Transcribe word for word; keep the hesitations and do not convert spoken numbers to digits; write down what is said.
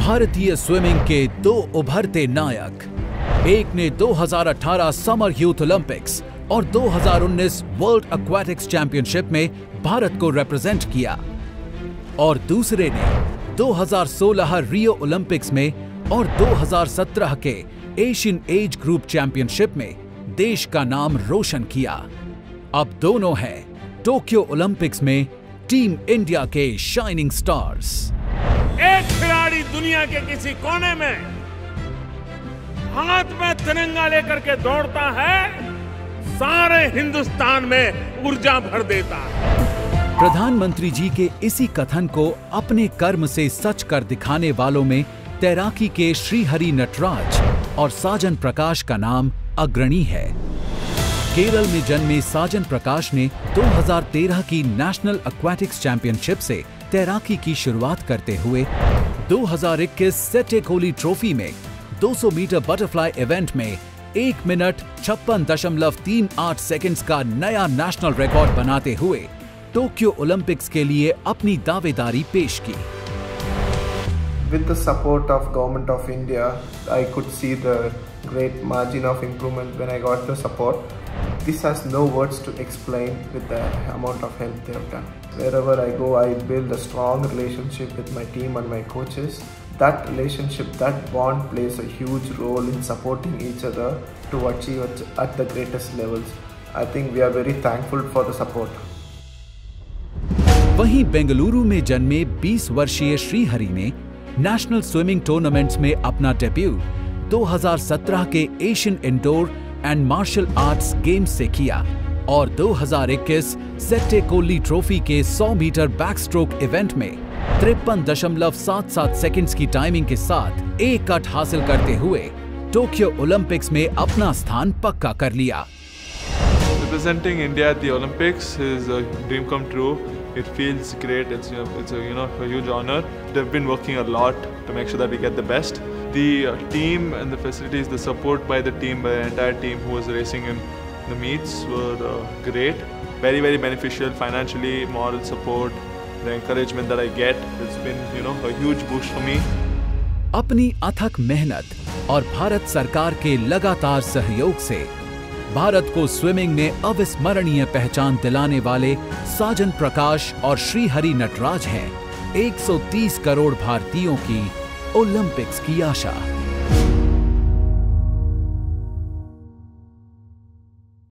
भारतीय स्विमिंग के दो उभरते नायक, एक ने दो हज़ार अठारह समर यूथ ओलंपिक्स और दो हज़ार उन्नीस वर्ल्ड एक्वेटिक्स चैंपियनशिप में भारत को रिप्रेजेंट किया और दूसरे ने दो हज़ार सोलह रियो ओलंपिक्स में और दो हज़ार सत्रह के एशियन एज ग्रुप चैंपियनशिप में देश का नाम रोशन किया। अब दोनों हैं टोक्यो ओलंपिक्स में टीम इंडिया के शाइनिंग स्टार्स। एक खिलाड़ी दुनिया के किसी कोने में हाथ में तिरंगा लेकर के दौड़ता है, सारे हिंदुस्तान में ऊर्जा भर देता है। प्रधानमंत्री जी के इसी कथन को अपने कर्म से सच कर दिखाने वालों में तैराकी के श्रीहरि नटराज और साजन प्रकाश का नाम अग्रणी है। केरल में जन्मे साजन प्रकाश ने दो हज़ार तेरह की नेशनल एक्वेटिक्स चैंपियनशिप से तैराकी की शुरुआत करते हुए दो हज़ार इक्कीस सेटेकोली ट्रॉफी में दो सौ मीटर बटरफ्लाई इवेंट में एक मिनट छप्पन दशमलव तीन आठ सेकंड्स का नया नेशनल रिकॉर्ड बनाते हुए टोक्यो ओलंपिक्स के लिए अपनी दावेदारी पेश की। With the support of Government of India, I could see the great margin of improvement when I got the support. This has no words to explain with the amount of help they have done. Wherever I go, I build a strong relationship with my team and my coaches. That relationship, that bond plays a huge role in supporting each other to achieve at the greatest levels. I think we are very thankful for the support. वहीं बेंगलुरु में जन्मे बीस वर्षीय श्रीहरि ने national swimming tournaments में अपना debut दो हज़ार सत्रह के Asian indoor and martial arts games से किया और दो हज़ार इक्कीस सेटेकोली ट्रॉफी के सौ मीटर बैकस्ट्रोक इवेंट में तिरपन दशमलव सात सात सेकंड्स की टाइमिंग के साथ एक कट हासिल करते हुए टोक्यो ओलंपिक्स में अपना स्थान पक्का कर लिया। Representing India at the Olympics is a dream come true. It feels great. It's you know, it's a you know a huge honor. They've been working a lot to make sure that we get the best. The uh, team and the facilities, the support by the team, by the entire team who was racing in the meets were uh, great. Very very beneficial financially, moral support, the encouragement that I get. It's been you know a huge boost for me. अपनी अथक मेहनत और भारत सरकार के लगातार सहयोग से भारत को स्विमिंग में अविस्मरणीय पहचान दिलाने वाले साजन प्रकाश और श्रीहरि नटराज हैं एक सौ तीस करोड़ भारतीयों की ओलंपिक्स की आशा।